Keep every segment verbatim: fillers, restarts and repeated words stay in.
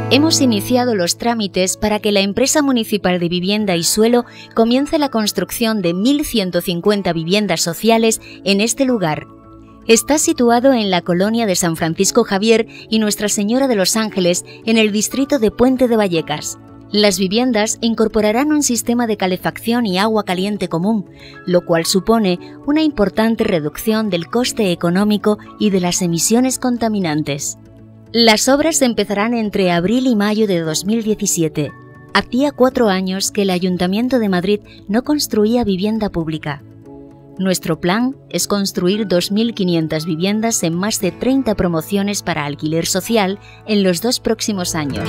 Hemos iniciado los trámites para que la Empresa Municipal de Vivienda y Suelo comience la construcción de mil ciento cincuenta viviendas sociales en este lugar. Está situado en la colonia de San Francisco Javier y Nuestra Señora de los Ángeles, en el distrito de Puente de Vallecas. Las viviendas incorporarán un sistema de calefacción y agua caliente común, lo cual supone una importante reducción del coste económico y de las emisiones contaminantes. Las obras empezarán entre abril y mayo de dos mil diecisiete. Hacía cuatro años que el Ayuntamiento de Madrid no construía vivienda pública. Nuestro plan es construir dos mil quinientas viviendas en más de treinta promociones para alquiler social en los dos próximos años.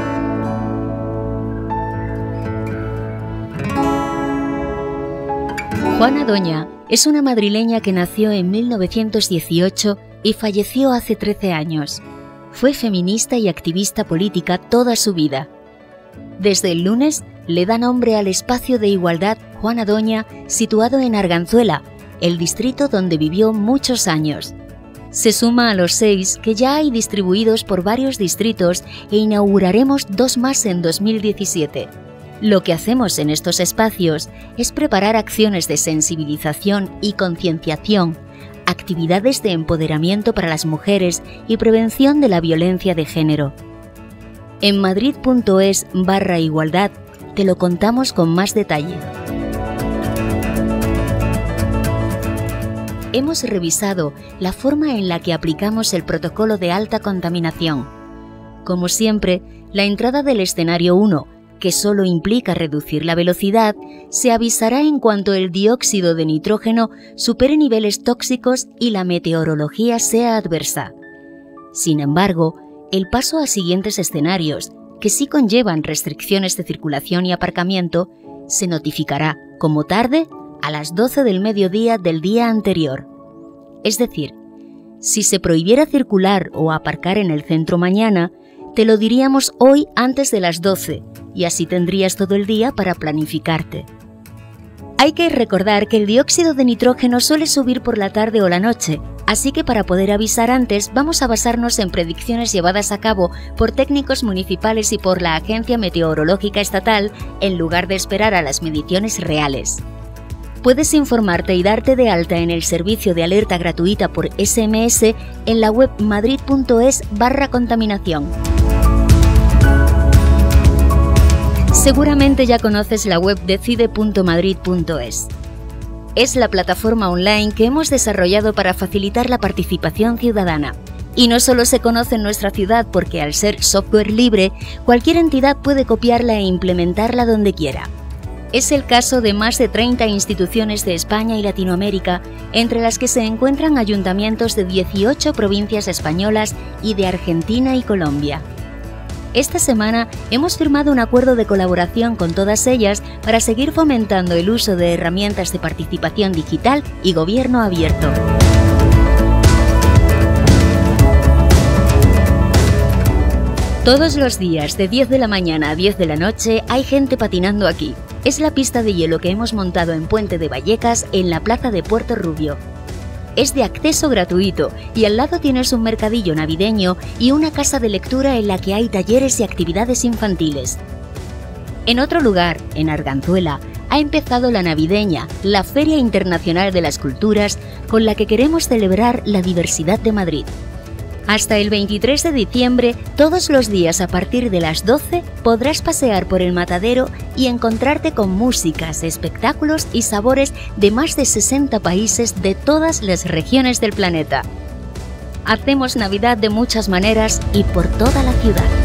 Juana Doña es una madrileña que nació en mil novecientos dieciocho y falleció hace trece años. Fue feminista y activista política toda su vida. Desde el lunes le da nombre al espacio de igualdad Juana Doña, situado en Arganzuela, el distrito donde vivió muchos años. Se suma a los seis que ya hay distribuidos por varios distritos e inauguraremos dos más en dos mil diecisiete. Lo que hacemos en estos espacios es preparar acciones de sensibilización y concienciación, actividades de empoderamiento para las mujeres y prevención de la violencia de género. En madrid.es barra igualdad te lo contamos con más detalle. Hemos revisado la forma en la que aplicamos el protocolo de alta contaminación. Como siempre, la entrada del escenario uno, que solo implica reducir la velocidad, se avisará en cuanto el dióxido de nitrógeno supere niveles tóxicos y la meteorología sea adversa. Sin embargo, el paso a siguientes escenarios, que sí conllevan restricciones de circulación y aparcamiento, se notificará, como tarde, a las doce del mediodía del día anterior. Es decir, si se prohibiera circular o aparcar en el centro mañana, te lo diríamos hoy antes de las doce, y así tendrías todo el día para planificarte. Hay que recordar que el dióxido de nitrógeno suele subir por la tarde o la noche, así que para poder avisar antes vamos a basarnos en predicciones llevadas a cabo por técnicos municipales y por la Agencia Meteorológica Estatal en lugar de esperar a las mediciones reales. Puedes informarte y darte de alta en el servicio de alerta gratuita por ese eme ese en la web madrid.es barra contaminación. Seguramente ya conoces la web decide punto madrid punto es. Es la plataforma online que hemos desarrollado para facilitar la participación ciudadana. Y no solo se conoce en nuestra ciudad porque al ser software libre, cualquier entidad puede copiarla e implementarla donde quiera. Es el caso de más de treinta instituciones de España y Latinoamérica, entre las que se encuentran ayuntamientos de dieciocho provincias españolas y de Argentina y Colombia. Esta semana hemos firmado un acuerdo de colaboración con todas ellas para seguir fomentando el uso de herramientas de participación digital y gobierno abierto. Todos los días, de diez de la mañana a diez de la noche, hay gente patinando aquí. Es la pista de hielo que hemos montado en Puente de Vallecas, en la plaza de Puerto Rubio. Es de acceso gratuito y al lado tienes un mercadillo navideño y una casa de lectura en la que hay talleres y actividades infantiles. En otro lugar, en Arganzuela, ha empezado la Navideña, la Feria Internacional de las Culturas, con la que queremos celebrar la diversidad de Madrid. Hasta el veintitrés de diciembre, todos los días a partir de las doce, podrás pasear por el matadero y encontrarte con músicas, espectáculos y sabores de más de sesenta países de todas las regiones del planeta. Hacemos Navidad de muchas maneras y por toda la ciudad.